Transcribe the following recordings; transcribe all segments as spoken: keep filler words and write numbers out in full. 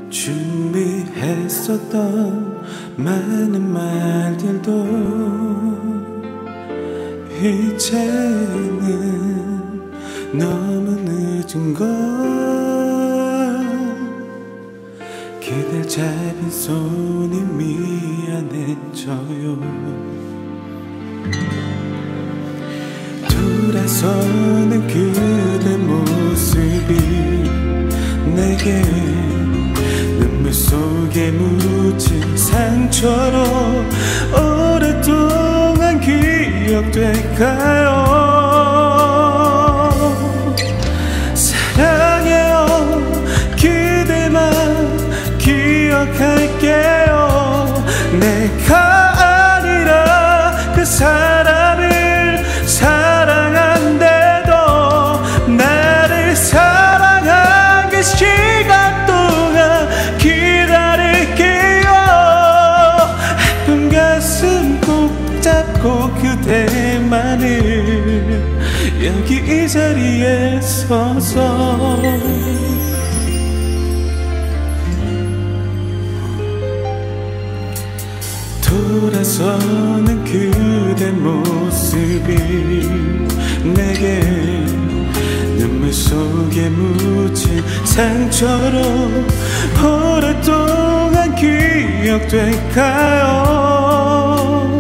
준비했었던 많은 말들도 이제는 너무 늦은 걸. 그댈 잡은 손이 미안해져요. 돌아서는 그대 모습이 내게 눈물 속에 묻힌 상처로 오랫동안 기억될까요? 사랑해요, 그대만 기억할게요. 내가 아니라 그 사람을 사랑한대도 나를 사랑한 그 시간 동안 기다릴게요. 아픈 가슴 꼭 잡고 그대만을 여기 이 자리에 서서 돌아서는 그대 모습이 내게 눈물 속에 묻힌 상처로 오랫동안 기억될까요?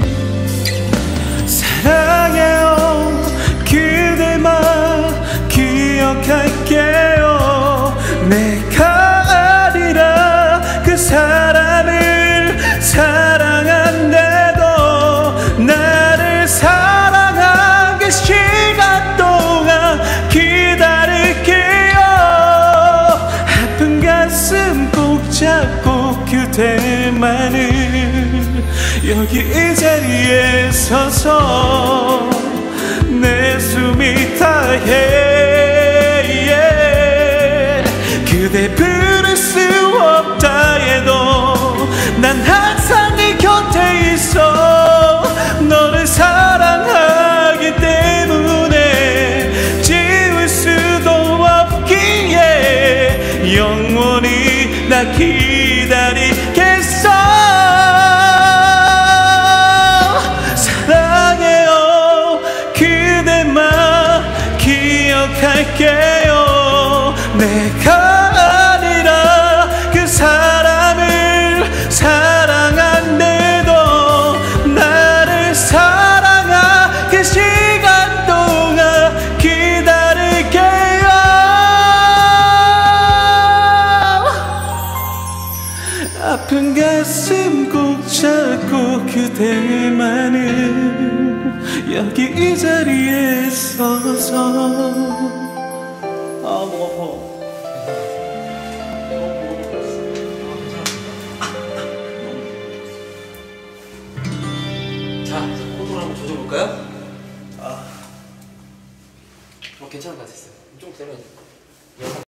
사랑해요, 그대만 기억할게요. 내가 아니라 그 사람을 사랑한대도 나를 사랑한 그 시간 동안 기다릴게요. 아픈 가슴 꼭 잡고 그대만을 여기 이 자리에 서서 내 숨이 다해 그대 부를 수 없다 해도 난 항상 네 곁에 있어. 너를 사랑하기 때문에 지울 수도 없기에 영원히 나 기다리겠어. 사랑해요, 그대만 기억할게요. 내가 아니라 그 사람을 사랑한대도 나를 사랑한 그 시간 동안 기다릴게요. 아픈 가슴 꼭 잡고 그대만을 여기 이 자리에 서서. 아, 뭐 자, 호흡을 한번 조져볼까요? 아, 어, 괜찮은 것 같았어요. 좀 때려야 돼.